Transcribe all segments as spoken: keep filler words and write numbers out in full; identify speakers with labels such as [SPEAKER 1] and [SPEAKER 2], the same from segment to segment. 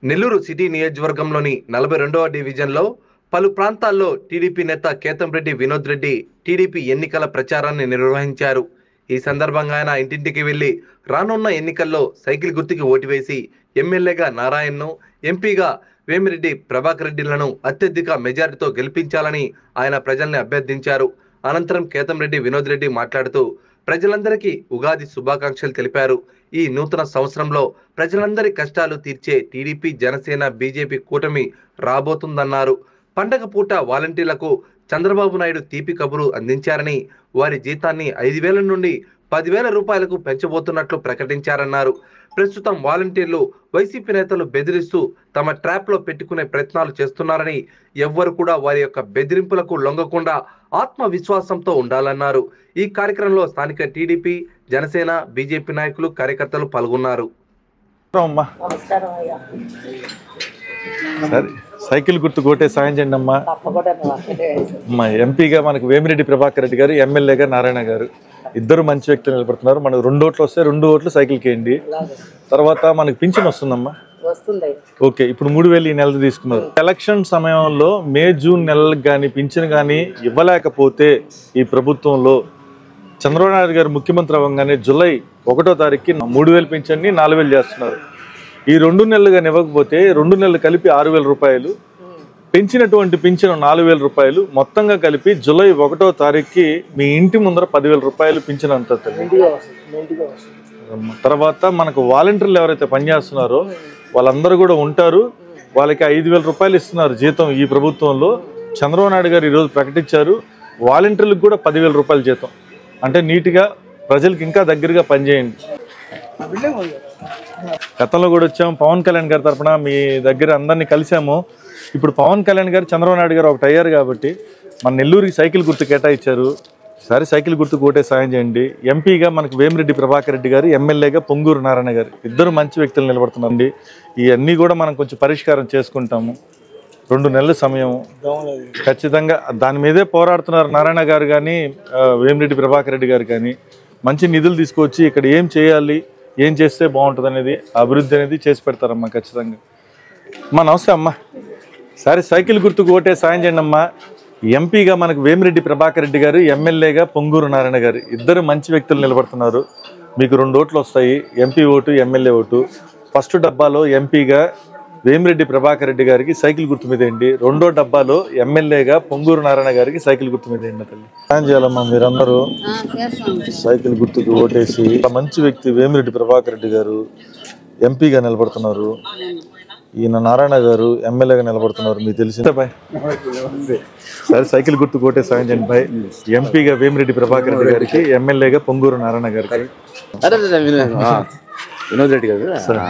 [SPEAKER 1] Nellore city నియోజకవర్గంలోని నలభై రెండవ డివిజన్లో పలు ప్రాంతాల్లో టీడీపీ నేత కేతంరెడ్డి వినోద్ రెడ్డి టీడీపీ ఎన్నికల ప్రచారాన్ని నిర్వహించారు. ఈ సందర్భంగా ఆయన ఇంటింటికి వెళ్లి రానున్న ఎన్నికల్లో సైకిల్ గుర్తుకి ఓటు వేసి ఎమ్మెల్యేగా నారాయణను, ఎంపీగా వేమిరెడ్డి ప్రభాకర్ రెడ్డిలను అత్యధిక మెజారిటీతో గెలిపించాలని ఆయన ప్రజల్ని అభ్యర్థించారు. అనంతరం కేతంరెడ్డి వినోద్ రెడ్డి మాట్లాడుతూ ప్రజలందరికీ ఉగాది శుభాకాంక్షలు తెలిపారు. ఈ నూతన సంవత్సరంలో ప్రజలందరి కష్టాలు తీర్చే టీడీపీ, జనసేన, బీజేపీ కూటమి రాబోతుందన్నారు. పండగ పూట వాలంటీర్లకు చంద్రబాబు నాయుడు తీపి కబురు అందించారని, వారి జీతాన్ని ఐదు వేల నుండి పదివేల రూపాయలకు పెంచబోతున్నట్లు ప్రకటించారన్నారు. ప్రస్తుతం వాలంటీర్లు వైసీపీ నేతలు బెదిరిస్తూ తమ ట్రాప్ లో పెట్టుకునే ప్రయత్నాలు చేస్తున్నారని, ఎవ్వరు కూడా వారి యొక్క బెదిరింపులకు లొంగకుండా ఆత్మవిశ్వాసంతో ఉండాలన్నారు. ఈ కార్యక్రమంలో స్థానిక టీడీపీ, జనసేన, బీజేపీ నాయకులు, కార్యకర్తలు పాల్గొన్నారు.
[SPEAKER 2] సైకిల్ గుర్తు కోటే సాయం చేయండి అమ్మా. అమ్మా ఎంపీగా మనకు వేమిరెడ్డి ప్రభాకర్ రెడ్డి గారు, ఎమ్మెల్యేగా నారాయణ గారు ఇద్దరు మంచి వ్యక్తులు నిలబడుతున్నారు. మనకు రెండు ఓట్లు వస్తే రెండు ఓట్లు సైకిల్కి వేయండి. తర్వాత మనకు పింఛన్ వస్తుందమ్మా. ఓకే, ఇప్పుడు మూడు వేలు ఈ నెల తీసుకున్నారు. ఎలక్షన్ సమయంలో మే జూన్ నెలలకు కానీ పింఛన్ కానీ ఇవ్వలేకపోతే ఈ ప్రభుత్వంలో చంద్రబాబు నాయుడు గారు ముఖ్యమంత్రి అవ్వగానే జూలై ఒకటో తారీఖుకి మూడు వేలు పింఛన్ని నాలుగు వేలు చేస్తున్నారు. ఈ రెండు నెలలు కానీ ఇవ్వకపోతే రెండు నెలలు కలిపి ఆరు వేల రూపాయలు, పెంచినటువంటి పింఛను నాలుగు వేల రూపాయలు, మొత్తంగా కలిపి జూలై ఒకటో తారీఖుకి మీ ఇంటి ముందర పదివేల రూపాయలు పింఛన్ అంతా. తర్వాత మనకు వాలంటీర్లు ఎవరైతే పనిచేస్తున్నారో వాళ్ళందరూ కూడా ఉంటారు. వాళ్ళకి ఐదు వేల రూపాయలు ఇస్తున్నారు జీతం ఈ ప్రభుత్వంలో. చంద్రబాబు నాయుడు గారు ఈరోజు ప్రకటించారు వాలంటీర్లకు కూడా పదివేల రూపాయల జీతం. అంటే నీట్గా ప్రజలకు ఇంకా దగ్గరగా పనిచేయండి. గతంలో కూడా వచ్చాము, పవన్ కళ్యాణ్ గారి తరఫున మీ దగ్గర అందరినీ కలిసాము. ఇప్పుడు పవన్ కళ్యాణ్ గారు, చంద్రబాబు నాయుడు గారు ఒకటి అయ్యారు కాబట్టి మన నెల్లూరుకి సైకిల్ గుర్తు కేటాయించారు. సరే సైకిల్ గుర్తు కోటే సాయం చేయండి. ఎంపీగా మనకు వేమిరెడ్డి ప్రభాకర్ రెడ్డి గారు, ఎమ్మెల్యేగా పొంగూరు నారాయణ గారు ఇద్దరు మంచి వ్యక్తులు నిలబడుతున్నారండి. ఇవన్నీ కూడా మనం కొంచెం పరిష్కారం చేసుకుంటాము. రెండు నెలల సమయం ఖచ్చితంగా దాని మీదే పోరాడుతున్నారు నారాయణ గారు కానీ, వేమిరెడ్డి ప్రభాకర్ రెడ్డి గారు కానీ. మంచి నిధులు తీసుకొచ్చి ఇక్కడ ఏం చేయాలి, ఏం చేస్తే బాగుంటుంది అనేది అభివృద్ధి అనేది చేసి పెడతారమ్మా ఖచ్చితంగా. అమ్మా నమస్తే అమ్మా. సరే సైకిల్ గుర్తుకు ఓటే సాయం చేయండి అమ్మా. ఎంపీగా మనకు వేమిరెడ్డి ప్రభాకర్ రెడ్డి గారు, ఎమ్మెల్యేగా పొంగూరు నారాయణ గారు ఇద్దరు మంచి వ్యక్తులు నిలబడుతున్నారు. మీకు రెండు ఓట్లు వస్తాయి, MP vote, MLA vote. First డబ్బాలో ఎంపీగా వేమిరెడ్డి ప్రభాకర్ రెడ్డి గారికి సైకిల్ గుర్తు మీద వేయండి. రెండో డబ్బాలో ఎమ్మెల్యేగా పొంగూరు నారాయణ గారికి సైకిల్ గుర్తు మీద వేయండి. తల్లి సాయం చేయాలమ్మా. మీరందరూ సైకిల్ గుర్తుకు ఓటేసి మంచి వ్యక్తి వేమిరెడ్డి ప్రభాకర్ రెడ్డి గారు ఎంపీగా నిలబడుతున్నారు. ఈయన నారాయణ గారు ఎమ్మెల్యేగా నిలబడుతున్నారు. మీకు తెలిసిందే బాయ్. సరే సైకిల్ గుర్తు కోటే సాయం చేయండి బాయ్. ఎంపీగా వేమిరెడ్డి ప్రభాకర్ రెడ్డి గారికి, ఎమ్మెల్యేగా పొంగూరు నారాయణ గారికి.
[SPEAKER 3] వినోద్ రెడ్డి గారు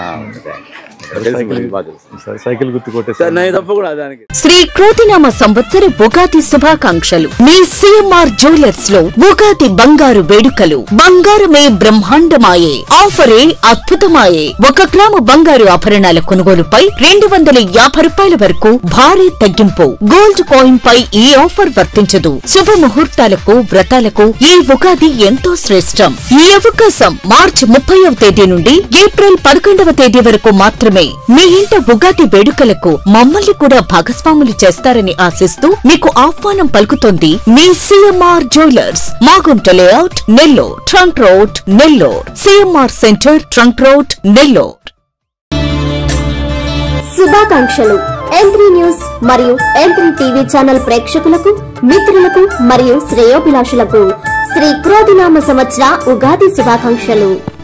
[SPEAKER 2] సైకిల్ గుర్తు కోటే.
[SPEAKER 4] శ్రీ క్రోతినామ సంవత్సర ఉగాది శుభాకాంక్షలు. మీ సిఎంఆర్ జ్యువెలర్స్ లో ఉగాది బంగారు వేడుకలు. బంగారమే బ్రహ్మాండమాయే, ఆఫరే అద్భుతమాయే. ఒక గ్రాము బంగారు ఆభరణాల కొనుగోలుపై రెండు వందల యాభై రూపాయల వరకు భారీ తగ్గింపు. గోల్డ్ కాయిన్ పై ఈ ఆఫర్ వర్తించదు. శుభ ముహూర్తాలకు, వ్రతాలకు ఈ ఉగాది ఎంతో శ్రేష్టం. ఈ అవకాశం మార్చి ముప్పైవ తేదీ నుండి ఏప్రిల్ పదకొండవ తేదీ వరకు మాత్రమే. మీ ఇంట ఉగాది వేడుకలకు మమ్మల్ని కూడా భాగస్వాములు చేస్తారని ఆశిస్తూ మీకు ఆహ్వానం పలుకుతోంది మీ CMR jewellers, Magunta layout, Nellore, trunk road, Nellore. CMR centre, trunk road, Nellore.
[SPEAKER 5] శుభాకాంక్షలు. ఎం త్రీ న్యూస్ మరియు ఎం త్రీ టీవీ ఛానల్ ప్రేక్షకులకు, మిత్రులకు మరియు శ్రేయోభిలాషులకు శ్రీ క్రోధినామ సంవత్సర ఉగాది శుభాకాంక్షలు.